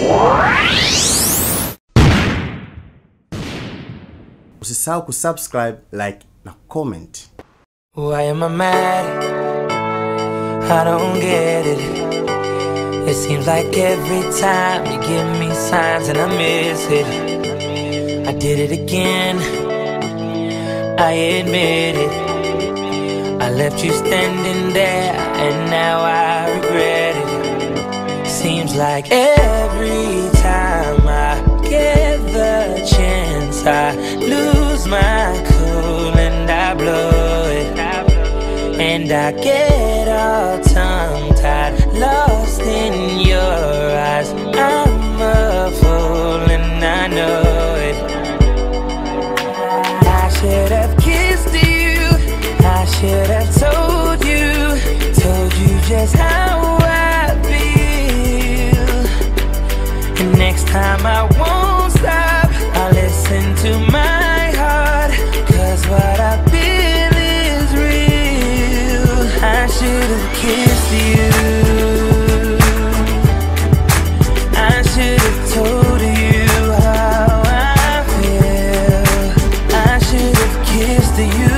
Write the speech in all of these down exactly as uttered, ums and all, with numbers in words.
Usisahau kusubscribe, like na comment. Why am I mad? I don't get it. It seems like every time you give me signs and I miss it. I did it again, I admit it. I left you standing there and now I regret it. Seems like every time I get the chance I lose my cool and I blow it. And I get all tongue-tied, lost in your eyes. I'm a fool and I know it. I should have kissed you, I should have told you, told you just how I feel. And next time I won't stop, I'll listen to my heart, cause what I feel is real. I should have kissed you, I should have told you how I feel. I should have kissed you,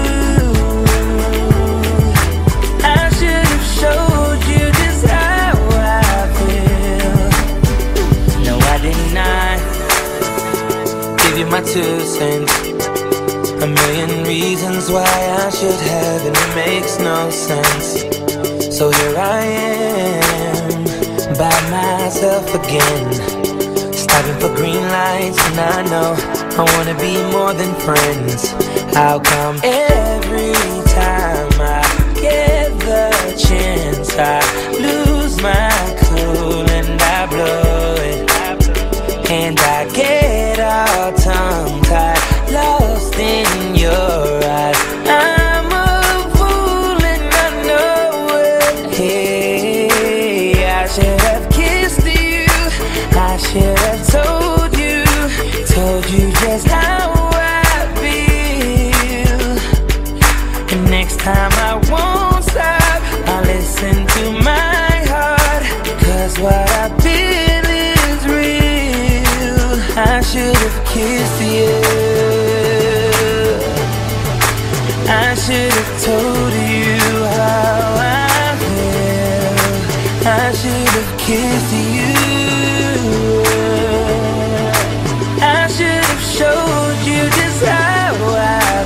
I should have showed you just how I feel. No, I did not give you my two cents. A million reasons why I should have, and it makes no sense. So here I am, by myself again, stopping for green lights, and I know I wanna be more than friends. How come every time I get the chance I lose my cool and I blow it? And I get all tongue-tied, lost in your eyes. I'm a fool and I know it. Hey, I should have kissed you, I should have told you, told you just how I feel. And next time I won't stop, I'll listen to my heart, cause what I feel is real. I should have kissed you, I should have told you how I feel. I should have kissed you, I should have showed you just how I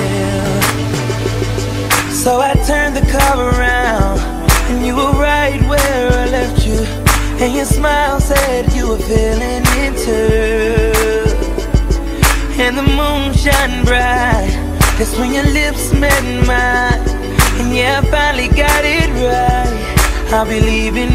feel. So I turned the car around, and you were right where I left you, and your smile said you were feeling it too. And the moon shone bright, that's when your lips met mine. And yeah, I finally got it right, I'll be leaving